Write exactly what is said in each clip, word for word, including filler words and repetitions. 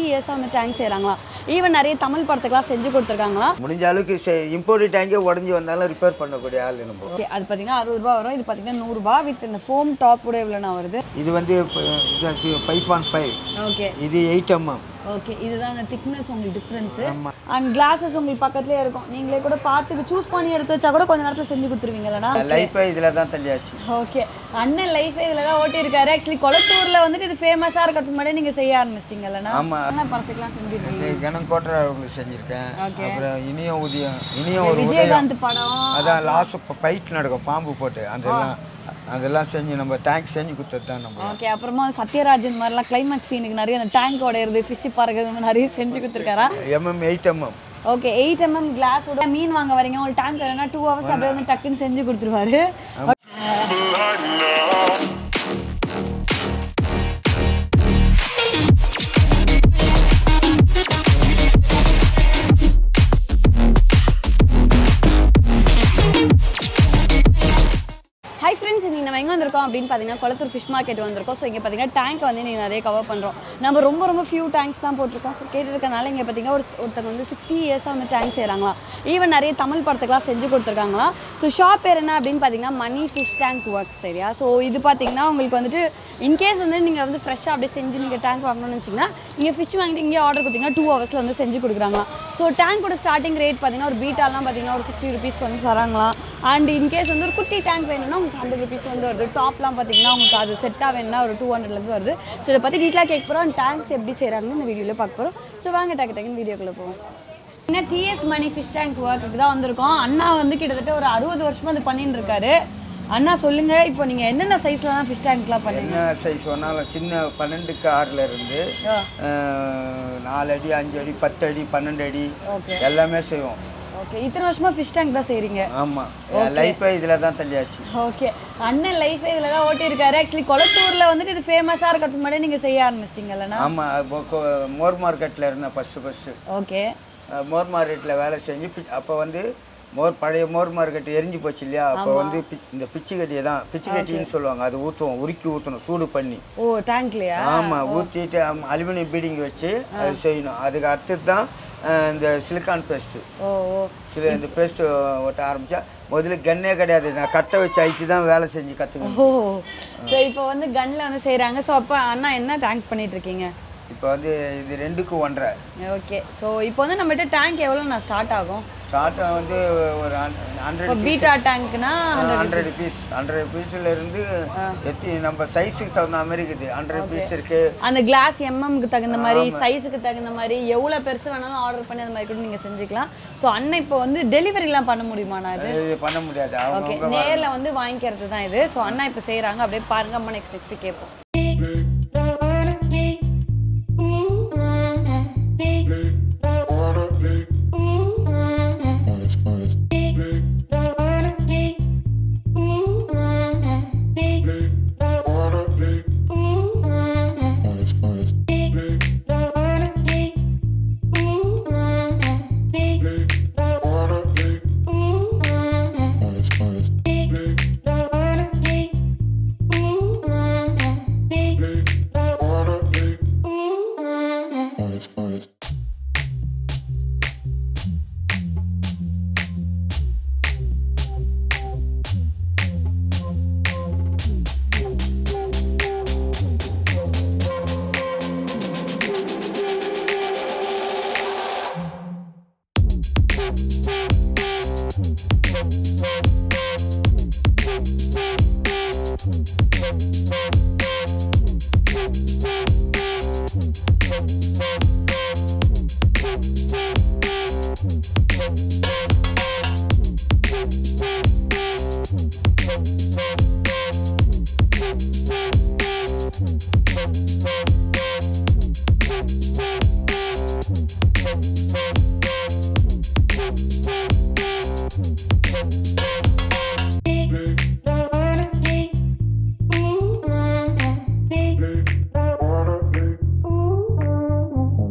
இயர்ஸா வந்து tank செய்றாங்களா. Even நிறைய தமிழ் படத்துக்குலாம் செஞ்சு கொடுத்துருக்காங்களா. முடிஞ்ச அளவுக்கு இம்போர்ட் டேங்கே உடஞ்சி வந்தாலும் ரிப்பேர் பண்ணக்கூடிய ஆள் நம்ம. ஓகே, அது பார்த்தீங்கன்னா அறுபது ரூபா வரும். இது பார்த்தீங்கன்னா நூறு ரூபாய் வித் இந்த ஃபோம் டாப் கூட எவ்வளோண்ணா வருது? இது வந்து ஃபைவ் பாயிண்ட் ஃபைவ். ஓகே, இது எயிட் எம்எம். ஓகே, இதுதான் அந்த திக்னஸ் உங்களுக்கு டிஃப்ரென்ஸ். அண்ட் கிளாஸஸ் உங்களுக்கு பக்கத்துலயே இருக்கும். நீங்களே கூட பார்த்து சூஸ் பண்ணி எடுத்து வச்சா கூட கொஞ்ச நேரத்துல செஞ்சு கொடுத்துருவீங்களா? லைஃபே இதுல தான் தள்ளியாச்சு. ஓகே, அண்ணன் லைஃபே இதுல தான் ஓட்டி இருக்காரு. ஆக்சுவலி கொளத்தூர்ல வந்துட்டு இது ஃபேமஸா இருக்கிறதுக்கு முன்னாடி நீங்க செய்ய ஆரம்பிச்சிட்டீங்களா? ஆமா, என்ன படத்துக்குலாம் செஞ்சிருக்கீங்க? கணக்கோட்டை அவங்களுக்கு செஞ்சிருக்கேன். அப்புறம் இனியும் உதயம் இனியும் ஒரு விஜயகாந்த் படம், அதான் லாஸ்ட் ஃபைட் நடக்கும் பாம்பு போட்டு, அதெல்லாம் அதெல்லாம் செஞ்சு நம்ம டேங்க் செஞ்சு கொடுத்தது தான் நம்ம. ஓகே, அப்புறமா சத்யராஜன் மாதிரிலாம் கிளைமேக்ஸ் சீனுக்கு நிறைய அந்த டேங்க் உடையிறது, ஃபிஷ் பறக்கிறது நிறைய செஞ்சு கொடுத்துருக்காரா? Mm eight mm. Okay, eight mm கிளாஸோட மீன் வாங்க வரீங்க, உங்களுக்கு டேங்க் வேணும்னா டூ ஹவர்ஸ் அப்படியே வந்து டக்குன்னு செஞ்சு கொடுத்துருவாரு. ஹை ஃப்ரெண்ட்ஸ், இன்றைக்கி நம்ம எங்கே வந்திருக்கோம் அப்படின்னு பார்த்தீங்கன்னா கொளத்தூர் ஃபிஷ் மார்க்கெட் வந்திருக்கோம். ஸோ இங்கே பார்த்தீங்கன்னா டேங்க் வந்து நீங்கள் நிறைய கவர் பண்ணுறோம். நம்ம ரொம்ப ரொம்ப ஃபியூ டேங்க்ஸ் தான் போட்டிருக்கோம். ஸோ கேட்டுருக்கனால இங்கே பார்த்தீங்கன்னா ஒரு ஒருத்தங்க வந்து சிக்ஸ்டி இயர்ஸாக வந்து டேங்க் செய்கிறாங்களா. ஈவன் நிறைய தமிழ் படத்துக்குலாம் செஞ்சு கொடுத்துருக்காங்களா. ஸோ ஷாப் பேர் என்ன அப்படின்னு பார்த்தீங்கன்னா மணி ஃபிஷ் டேங்க் ஒர்க்ஸ் சரியா. ஸோ இது பார்த்தீங்கன்னா உங்களுக்கு வந்துட்டு இன்கேஸ் வந்து நீங்கள் வந்து ஃப்ரெஷ்ஷாக அப்படியே செஞ்சு நீங்கள் டேங்க் வாங்கணும்னு வச்சிங்கன்னா இங்கே ஃபிஷ் வாங்கிட்டு இங்கே ஆர்டர் கொடுத்தீங்கன்னா டூ ஹவர்ஸில் வந்து செஞ்சு கொடுக்குறாங்களா. ஸோ டேங்கோட ஸ்டார்டிங் ரேட் பார்த்தீங்கன்னா ஒரு பீட்டாலாம் பார்த்தீங்கன்னா ஒரு சிக்ஸ்டி ருபீஸ்க்கு வந்து தராங்களா. அண்ட் இன்கேஸ் வந்து ஒரு குட்டி டேங்க் வேணும்னா உங்களுக்கு ஹண்ட்ரட் ருபீஸ் வந்து வருது. டாப்லாம் பார்த்தீங்கன்னா உங்களுக்கு அது செட்டாக வேணும்னா ஒரு டூ ஹண்ட்ரட்லேருந்து வருது. ஸோ இதை பற்றி டீட்டெயிலாக கேட்க போகிறோம். டேங்க்ஸ் எப்படி செய்கிறாங்கன்னு இந்த வீடியோவில் பார்க்க போகிறோம். ஸோ வாங்க டக்கு டக்குன்னு வீடியோக்குள்ளே போவோம். என்ன டிஎஸ் மணி ஃபிஷ் டேங்க் ஒர்க்குக்கு தான் வந்திருக்கோம். அண்ணா வந்து கிட்டத்தட்ட ஒரு அறுபது வருஷமாக அது பண்ணிட்டு இருக்காரு. அண்ணா சொல்லுங்க, இப்போ நீங்க என்னென்ன சைஸ்ல தான் ஃபிஷ் டேங்க்லாம் பண்ணுவீங்க? என்ன சைஸ் வேணாலும், சின்ன பன்னெண்டுக்கு ஆறுல இருந்து நாலு அடி அஞ்சு அடி பத்து அடி பன்னெண்டு அடி எல்லாமே செய்வோம். ஓகே, இத்தனை வருஷமா ஃபிஷ் டேங்க் தான் செய்றீங்க? ஆமா, லைஃபே இதுல தான் தள்ளியாச்சு. ஓகே, அண்ணன் லைஃபே இதுல தான் ஓட்டி இருக்காரு. ஆக்சுவலி கொளத்தூர்ல வந்துட்டு இது ஃபேமஸா இருக்கிறதுக்கு முன்னாடி நீங்க செய்ய ஆரம்பிச்சிட்டீங்களா? ஆமா, மோர் மார்க்கெட்ல இருந்தேன் ஃபர்ஸ்ட் ஃபர்ஸ்ட். ஓகே, மோர் மார்க்கெட்ல வேலை செஞ்சு அப்போ வந்து மோர் பழைய மோர் மார்க்கெட் எரிஞ்சு போச்சு இல்லையா. அப்போ வந்து இந்த பிச்சு கட்டியை தான் பிச்சு கட்டின்னு சொல்லுவாங்க, அது ஊற்றுவோம், உருக்கி ஊற்றணும் சூடு பண்ணி. ஓ, டேங்க்லையா? ஆமாம், ஊற்றிட்டு அலுமினியம் பீடிங் வச்சு அது செய்யணும். அதுக்கு அடுத்தது தான் இந்த சிலிக்கான் பேஸ்ட்டு. ஓ ஓ சில இந்த பேஸ்ட்டு ஓட்ட ஆரம்பித்தா முதல்ல கன்னே கிடையாது, நான் கட்டை வச்சு ஐட்டி தான் வேலை செஞ்சு கற்றுக்கணும். ஓ, ஸோ இப்போ வந்து கன்னில் வந்து செய்கிறாங்க. ஸோ அப்போ அண்ணா என்ன டேங்க் பண்ணிட்டு இருக்கீங்க? இப்போ வந்து இது ரெண்டுக்கு ஒன்றரை. ஓகே, ஸோ இப்போ வந்து நம்மகிட்ட டேங்க் எவ்வளோ நான் ஸ்டார்ட் ஆகும்? ஸ்டார்ட் வந்து ஒரு ஹண்ட்ரட் பீட்டா டேங்க்னா ஹண்ட்ரட் ருபீஸ் ஹண்ட்ரட் ருபீஸ்ல இருந்து எத்தி நம்ம சைஸுக்கு தகுந்த மாதிரி இருக்குது. ஹண்ட்ரட் ருபீஸ் இருக்கு. அந்த கிளாஸ் எம்எம்க்கு தகுந்த மாதிரி சைஸுக்கு தகுந்த மாதிரி எவ்வளோ பெருசு வேணாலும் ஆர்டர் பண்ணி அந்த மாதிரி கூட நீங்கள் செஞ்சுக்கலாம். ஸோ அண்ணன் இப்போ வந்து டெலிவரிலாம் பண்ண முடியுமா? நான் இது பண்ண முடியாது. ஓகே, நேரில் வந்து வாங்கிக்கிறது தான் இது. ஸோ அண்ணா இப்போ செய்கிறாங்க, அப்படியே பாருங்க. அம்மா நெக்ஸ்ட் நெக்ஸ்ட் கேட்போம்.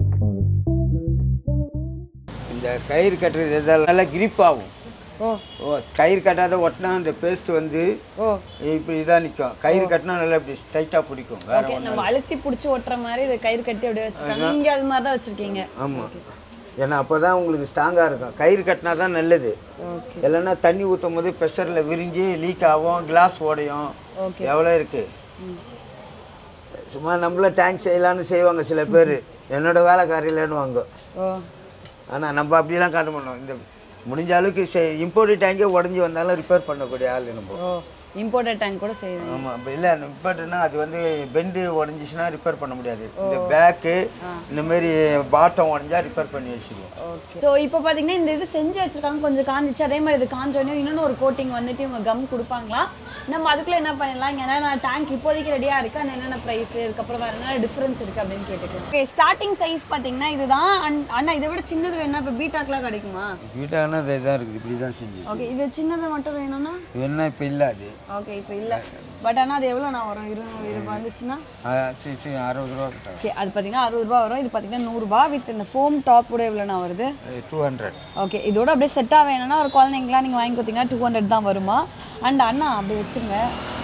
கயிறு கட்டுறது இதெல்லாம் நல்லா கிரிப் ஆகும். ஓ, கயிறு கட்டாத ஒட்டினா அந்த பேஸ்ட் வந்து ஓ இப்படி இதாக நிற்கும். கயிறு கட்டினா நல்லா இப்படி ஸ்ட்ரைட்டாக பிடிக்கும். வேற ஓகே நம்ம அழுத்தி பிடிச்சி ஒட்டுற மாதிரி இது கயிறு கட்டி அப்படியே வச்சிருக்காங்க. இங்கே அது மாதிரி தான் வச்சிருக்கீங்க. ஆமாம், ஏன்னா அப்போ தான் உங்களுக்கு ஸ்ட்ராங்காக இருக்கும். கயிறு கட்டினா தான் நல்லது. ஓகே இல்லைன்னா தண்ணி ஊற்றும் போது ப்ரெஷரில் விரிஞ்சு லீக் ஆகும், கிளாஸ் உடையும். ஓகே எவ்வளோ இருக்குது. சும்மா நம்மள டேங்க் செய்யலான்னு செய்வாங்க சில பேர். என்னோட வேலைக்காரியிலன்னு வாங்க. ஓ ஆனால் நம்ம அப்படிலாம் காட்ட மாட்டோம். இந்த முடிஞ்ச அளவுக்கு செய் இம்போர்ட் டேங்கே உடஞ்சி வந்தாலும் ரிப்பேர் பண்ணக்கூடிய ஆள் நம்ம. ஓ இம்போர்ட்டட் டேங்க் கூட செய்வீங்க. ஆமாம், இப்போ இல்லை இம்போர்ட்னா அது வந்து பெண்டு உடஞ்சிச்சுன்னா ரிப்பேர் பண்ண முடியாது. இந்த பேக்கு இந்தமாரி பாட்டம் உடஞ்சா ரிப்பேர் பண்ணி வச்சுருவோம். ஓகே ஸோ இப்போ பார்த்தீங்கன்னா இந்த இது செஞ்சு வச்சுருக்காங்க, கொஞ்சம் காஞ்சிச்சு. அதே மாதிரி இது காஞ்சோடனே இன்னொன்று ஒரு கோட்டிங் வந்துட்டு இவங்க கம் கொடுப்பாங்களா. நம்ம அதுக்குள்ளே என்ன பண்ணிடலாம், ஏன்னா நான் டேங்க் இப்போதைக்கு ரெடியாக இருக்குது, அந்த என்னென்ன ப்ரைஸ் அதுக்கப்புறம் வேறு என்ன டிஃப்ரென்ஸ் இருக்குது அப்படின்னு கேட்டுக்கலாம். ஓகே ஸ்டார்டிங் சைஸ் பார்த்தீங்கன்னா இதுதான். அண்ணா இதை விட சின்னது வேணா இப்போ பீட்டாக்கெலாம் கிடைக்குமா? பீட்டானா இதாக இருக்குது, இப்படி தான் செஞ்சு. ஓகே இது சின்னது மட்டும் வேணும்னா வேணா இப்போ இல்லை அது. ஓகே இப்போ இல்லை, பட் ஆனால் அது எவ்வளோ நான் வரும் இருநூறு ரூபாய் வந்துச்சுன்னா சரி சரி அறுபது ரூபா கிட்ட. ஓகே அது பார்த்தீங்கன்னா அறுபது ரூபா வரும். இது பார்த்தீங்கன்னா நூறுரூபா வித் இந்த ஃபோம் டாப்போட எவ்வளோண்ணா வருது? Two hundred. ஓகே இதோட அப்படியே செட்டாக வேணும்னா ஒரு குழந்தைங்களாம் நீங்கள் வாங்கி கொடுத்தீங்கன்னா டூ ஹண்ட்ரட் தான் வருமா. அண்ட் அண்ணா அப்படி வச்சுருங்க.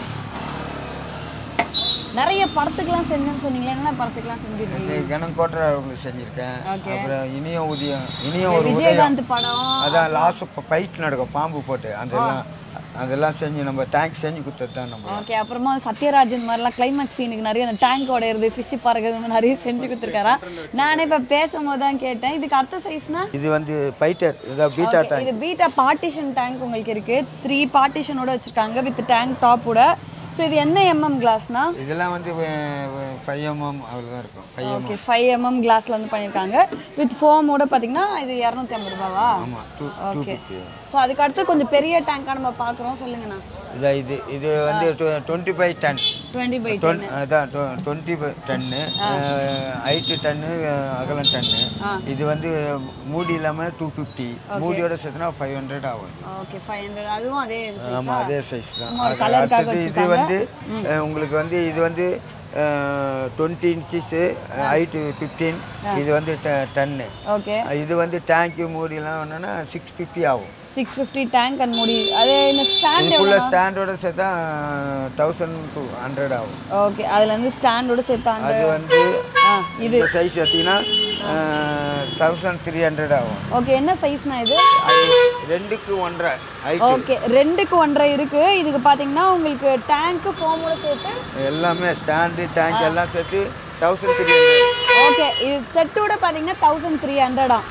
நிறைய படத்துக்கெல்லாம் செஞ்சேன்னு சொன்னீங்களா, என்ன படத்துக்கெல்லாம் செஞ்சிருக்கீங்க? ஜனம் கோட்டை அவங்களுக்கு செஞ்சுருக்கேன். அப்புறம் இனியும் உதயம் இனியும் ஒரு விஜயகாந்த் படம். அதான் லாஸ்ட் இப்போ ஃபைட் நடக்கும் பாம்பு போட்டு, அதெல்லாம் அதெல்லாம் செஞ்சு நம்ம டேங்க் செஞ்சு கொடுத்தது தான் நம்ம. ஓகே அப்புறமா சத்யராஜன் மாதிரிலாம் கிளைமேக்ஸ் சீனுக்கு நிறைய அந்த டேங்க் உடையிறது, ஃபிஷ் பறக்கிறது நிறைய செஞ்சு கொடுத்துருக்காரா. நானே இப்போ பேசும்போது தான் கேட்டேன். இதுக்கு அடுத்த சைஸ்னா இது வந்து ஃபைட்டர், இதான் பீட்டா டேங்க். இது பீட்டா பார்ட்டிஷன் டேங்க் உங்களுக்கு இருக்குது. த்ரீ பார்ட்டிஷனோட வச்சுருக்காங்க வித் டேங்க் டாப்போட. ஸோ இது என்ன எம்எம் கிளாஸ்னா? இதெல்லாம் வந்து ஃபைவ் எம்எம் அவ்வளோதான் இருக்கும். ஃபைவ் ஓகே ஃபைவ் எம்எம் கிளாஸில் வந்து பண்ணியிருக்காங்க வித் ஃபோமோட பார்த்தீங்கன்னா இது இரநூத்தி ஐம்பது ரூபாவா? ஆமாம். ஓகே ஸோ அதுக்கு அடுத்து கொஞ்சம் பெரிய டேங்காக நம்ம பார்க்குறோம், சொல்லுங்கண்ணா. இதான் இது இது வந்து twenty five ton twenty five ton அதான் டுவெண்ட்டி ஃபைவ் டன்னு ஹைட்டு டன்னு அகலம் டன்னு. இது வந்து மூடி இல்லாமல் டூ ஃபிஃப்டி, மூடியோட சேர்த்துனா ஃபைவ் ஹண்ட்ரட் ஆகும். ஓகே ஃபைவ் ஹண்ட்ரட் அதுவும் அதே. ஆமாம் அதே சைஸ் தான். அடுத்தது இது வந்து உங்களுக்கு வந்து இது வந்து டுவெண்ட்டி இன்ச்சஸு ஹைட்டு ஃபிஃப்டீன், இது வந்து டன்னு. ஓகே இது வந்து டேங்க்கு மூடிலாம் ஒன்றுன்னா சிக்ஸ் ஃபிஃப்டி ஆகும். சிக்ஸ் ஃபிஃப்டி டேங்க் அண்ட் மூடி. அதே இந்த ஸ்டாண்ட் ஃபுல்லா ஸ்டாண்டோட சேர்த்தா தௌசண்ட் டூ ஹண்ட்ரட் ஆகும். ஓகே அதுல இருந்து ஸ்டாண்டோட சேர்த்தா அது வந்து இது சைஸ் எடுத்தீங்கன்னா தௌசண்ட் த்ரீ ஹண்ட்ரட் ஆகும். ஓகே என்ன சைஸ்னா இது? ரெண்டுக்கு ஒன்றரை. ஓகே ரெண்டுக்கு ஒன்றரை இருக்கு. இதுக்கு பாத்தீங்கன்னா உங்களுக்கு டேங்க் ஃபோமோட சேர்த்து எல்லாமே ஸ்டாண்டு டேங்க் எல்லாம் சேர்த்து தௌசண்ட் த்ரீ ஹண்ட்ரட். ஓகே இது செட்டோட பாத்தீங்கன்னா தௌசண்ட் த்ரீ ஹண்ட்ரடா.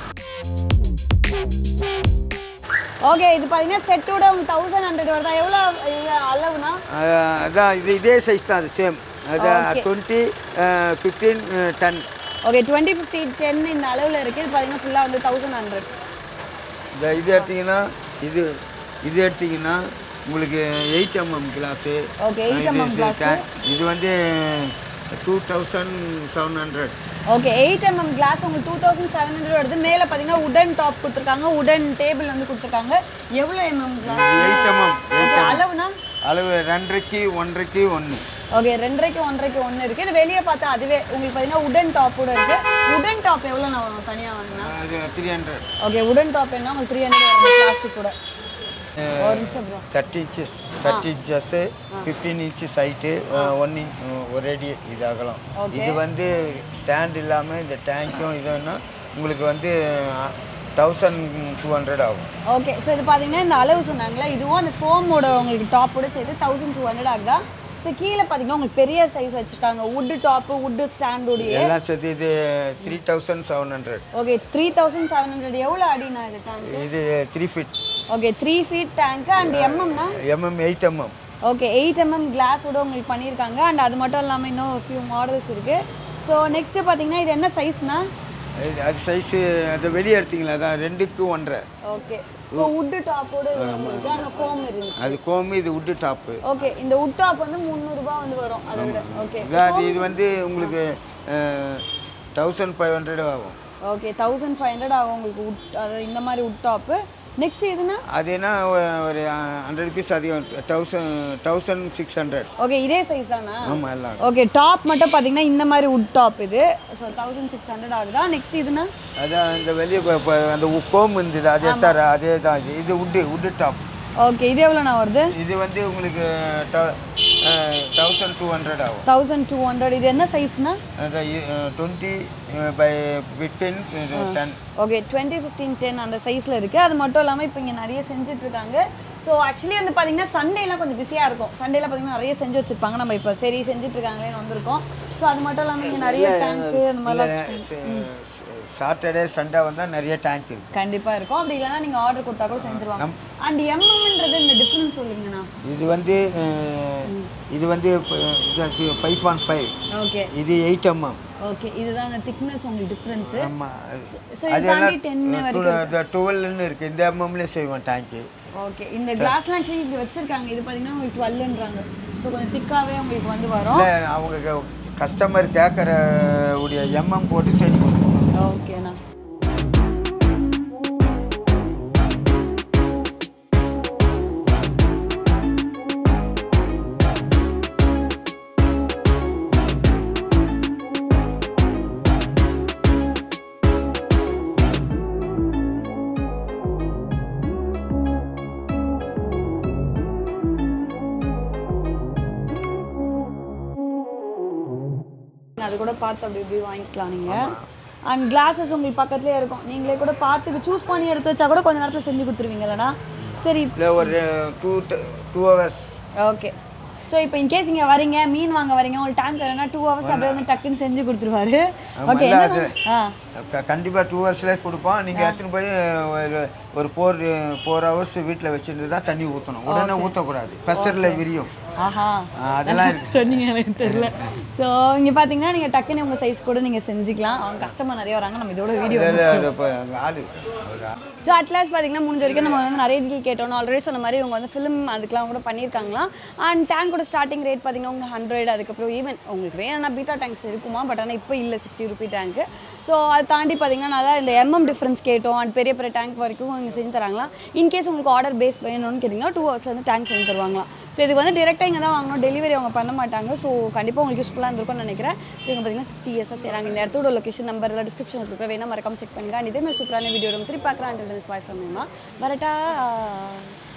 ஓகே இது பார்த்தீங்கன்னா செட்டோட உங்களுக்கு தௌசண்ட் ஹண்ட்ரட் வருதா? எவ்வளோ இது அளவுனா? அதான் இது இதே சைஸ் தான், அது சேம். அதான் twenty fifteen ton. Okay twenty fifty ten இந்த அளவில் இருக்குது. இது பார்த்தீங்கன்னா ஃபுல்லாக வந்து தௌசண்ட் ஹண்ட்ரட். இந்த இது எடுத்தீங்கன்னா இது இது எடுத்தீங்கன்னா உங்களுக்கு eight mm glass. Okay eight mm glass. இது வந்து two thousand seven hundred. Okay eight mm glass உங்களுக்கு டூ தௌசண்ட் செவன் ஹண்ட்ரட் வருது. மேலே பார்த்தீங்கன்னா உடன் டாப் கொடுத்துருக்காங்க, உடன் டேபிள் வந்து கொடுத்துருக்காங்க. எவ்வளோ எம்எம் கிளாஸ்? Eight mm. அளவுனா அளவு ரெண்டரைக்கு ஒன்றரைக்கு ஒன்று. ஓகே ரெண்டரைக்கு ஒன்றரைக்கு ஒன்று இருக்குது. இது வெளியே பார்த்தா அதுவே உங்களுக்கு பார்த்தீங்கன்னா உடன் டாப்போட இருக்குது. உடன் டாப் எவ்வளோ நான் வரும் தனியாக வாங்கினா? Three hundred. ஓகே உடன் டாப் என்ன உங்களுக்கு த்ரீ ஹண்ட்ரட் வரும் பிளாஸ்டிக் கூட. ஒரு நிமிஷம் bro. Thirty inches thirty inches fifteen inches height one inch ஒரு அடி இது அகலம். இது வந்து ஸ்டாண்ட் இல்லாமல் இந்த டேங்க்கும் இதுன்னா உங்களுக்கு வந்து தௌசண்ட் டூ ஹண்ட்ரட் ஆகும். ஓகே ஸோ இது பார்த்தீங்கன்னா இந்த அளவு சொன்னாங்களா, இதுவும் அந்த ஃபோமோட உங்களுக்கு டாப்போட சேர்த்து தௌசண்ட் டூ ஹண்ட்ரட் ஆகுதா. ஸோ கீழே பார்த்தீங்கன்னா உங்களுக்கு பெரிய சைஸ் வச்சுருக்காங்க, வுட்டு டாப்பு வுட்டு ஸ்டாண்டோடைய எல்லாம் சேர்த்து இது three thousand seven hundred. Okay three thousand seven hundred. எவ்வளோ அடினா இது டேங்க்? இது three feet. Okay three feet tank and எம்எம்னா? Mm eight mm. Okay eight mm கிளாஸோட உங்களுக்கு பண்ணியிருக்காங்க. அண்ட் அது மட்டும் இல்லாமல் இன்னும் ஒரு ஃபியூ மாடல்ஸ் இருக்குது. ஸோ நெக்ஸ்ட்டு பார்த்தீங்கன்னா இது என்ன சைஸ்னா? இது அது சைஸு அது வெளியே எடுத்தீங்களா, அதான் ரெண்டுக்கு ஒன்றரை. ஓகே ஸோ வுட்டு டாப்போட இருக்குது. அங்கே ஃபோம் இருந்துச்சு, அது கோமு, இது வுட்டு டாப்பு. ஓகே இந்த வுட் டாப் வந்து முந்நூறுரூபா வந்து வரும் அதை விட. ஓகே அது இது வந்து உங்களுக்கு தௌசண்ட் ஃபைவ் ஹண்ட்ரட் ஆகும். ஓகே தௌசண்ட் ஃபைவ் ஹண்ட்ரட் ஆகும் உங்களுக்கு வுட், அது இந்த மாதிரி வுட் டாப்பு. நெக்ஸ்ட் இதுனா அது என்ன ஒரு ஹண்ட்ரட் ருபீஸ் அதிகம், thousand thousand six hundred. Okay இதே சைஸ் தானா? ஆமாம் எல்லாம். ஓகே டாப் மட்டும் பார்த்தீங்கன்னா இந்த மாதிரி வுட் டாப் இது. ஸோ தௌசண்ட் சிக்ஸ் ஹண்ட்ரட் ஆகுதா. நெக்ஸ்ட் இதுனா அதான் இந்த வெளியே அந்த கோம் இருந்தது அது எடுத்தாரு, அதே தான் இது. இது வுட்டு வுட்டு டாப். ஓகே இது எவ்வளோண்ணா வருது? இது வந்து உங்களுக்கு தௌசண்ட் டூ ஹண்ட்ரட் ஆகும். தௌசண்ட் டூ ஹண்ட்ரட் இது என்ன சைஸ்னா? Twenty by fifteen ten. Okay twenty fifteen ten அந்த சைஸில் இருக்குது. அது மட்டும் இல்லாமல் இப்போ இங்கே நிறைய செஞ்சுட்ருக்காங்க. ஸோ ஆக்சுவலி வந்து பார்த்தீங்கன்னா சண்டேலாம் கொஞ்சம் பிஸியாக இருக்கும். சண்டேல பார்த்தீங்கன்னா நிறைய செஞ்சு வச்சுருப்பாங்க. நம்ம இப்போ சரி செஞ்சுட்ருக்காங்களேன்னு வந்திருக்கோம். ஸோ அது மட்டும் இல்லாமல் இங்கே நிறைய டேங்க்கு அந்த மாதிரிலாம் சாட்டர்டே சண்டே வந்தால் நிறைய டேங்க் இருக்குது. கண்டிப்பாக இருக்கும். அப்படி இல்லைன்னா நீங்கள் ஆர்டர் கொடுத்தா கூட செஞ்சுருவாங்க. அண்ட் எம்எம்ன்றது இந்த டிஃப்ரென்ஸ் சொல்லுங்கண்ணா. இது வந்து இது வந்து ஃபைவ் பாயிண்ட் ஃபைவ். ஓகே இது எயிட் எம்எம். ஓகே இதுதான் அந்த திக்னஸ் உங்களுக்கு டிஃப்ரென்ஸ். ஆமாம் ஸோ இது டென் வரைக்கும் டுவெல்னு இருக்குது. இந்த எம்எம்லேயே செய்வோம் டேங்க்கு. ஓகே இந்த கிளாஸ்லாம் ஆக்சுவலி இங்கே வச்சுருக்காங்க. இது பார்த்தீங்கன்னா உங்களுக்கு டுவெல்ன்றாங்க. ஸோ கொஞ்சம் திக்காகவே உங்களுக்கு வந்து வரும். அவங்க கஸ்டமர் கேட்குற உடைய எம்எம் போட்டு செஞ்சு கொடுப்போம். ஓகேண்ணா. அது கூட பார்த்து அப்படி இப்படி வாங்கிக்கலாம் நீங்கள். அண்ட் கிளாஸஸ் உங்களுக்கு பக்கத்துலேயே இருக்கும். நீங்களே கூட பார்த்து சூஸ் பண்ணி எடுத்து வச்சா கூட கொஞ்சம் நேரத்தில் செஞ்சு கொடுத்துருவீங்களா? சரி ஒரு two two hours. Okay so இப்போ இன்கேஸ் இங்கே வரீங்க மீன் வாங்க வரீங்க உங்களுக்கு டேங்க் வேணும்னா டூ ஹவர்ஸ் அப்படியே வந்து டக்குன்னு செஞ்சு கொடுத்துருவாரு. ஓகே ஆ கண்டிப்பாக டூ ஹவர்ஸ்லேயே கொடுப்போம். நீங்கள் எடுத்துன்னு போய் ஒரு ஃபோர் ஃபோர் ஹவர்ஸ் வீட்டில் வச்சுருந்து தான் தண்ணி ஊற்றணும். உடனே ஊற்றக்கூடாது, ப்ரெஷரில் விரியும். ஆஹா அதெல்லாம் இருக்கு சொன்னீங்க எனக்கு தெரியல. ஸோ இங்கே பார்த்தீங்கன்னா நீங்கள் டக்குன்னு உங்கள் சைஸ் கூட நீங்கள் செஞ்சுக்கலாம். அவங்க கஸ்டமர் நிறைய வராங்க. நம்ம இதோட வீடியோ ஆளு. ஸோ அட்லாஸ்ட் பார்த்தீங்கன்னா முடிஞ்ச வரைக்கும் நம்ம வந்து நிறைய டீல் கேட்டோம். ஆல்ரெடி சொன்ன மாதிரி இவங்க வந்து ஃபிலிம் அதுக்கெலாம் கூட பண்ணியிருக்காங்களாம். அண்ட் டேங்கோட ஸ்டார்டிங் ரேட் பார்த்தீங்கன்னா உங்களுக்கு ஹண்ட்ரட். அதுக்கப்புறம் ஈவன் உங்களுக்கு வேணும்னா பீட்டா டேங்க்ஸ் இருக்குமா, பட் ஆனால் இப்போ இல்லை சிக்ஸ்டி ருபி டேங்க்கு. ஸோ அதை தாண்டி பார்த்தீங்கன்னா நல்லா இந்த எம்எம் டிஃப்ரென்ஸ் கேட்டோம். அண்ட் பெரிய பெரிய டேங்க் வரைக்கும் இங்கே செஞ்சு தராங்களாம். இன்கேஸ் உங்களுக்கு ஆர்டர் பேஸ் வேணும்னு கேட்டிங்கன்னா டூ ஹவர்ஸில் வந்து டேங்க் செஞ்சு தருவாங்களாம். ஸோ இதுக்கு வந்து டேரெக்டாக இங்கே தான் வாங்கணும். டெலிவரி அவங்க பண்ண மாட்டாங்க. ஸோ கண்டிப்பாக உங்களுக்கு யூஸ்ஃபுல்லாக இருந்திருக்கும்னு நினைக்கிறேன். ஸோ இங்கே பார்த்தீங்கன்னா சிக்ஸ்டி இயர்ஸாக செய்கிறாங்க. இந்த இடத்தோட லொக்கேஷன் நம்பர் எல்லாம் டிஸ்கிரிப்ஷன் இருக்கிற வேணா மறக்காம செக் பண்ணுங்க. அண்ட் இதே மாதிரி சூப்பரான வீடியோ திருப்பி பார்க்குறேன். Bye from Hema. வரட்டா.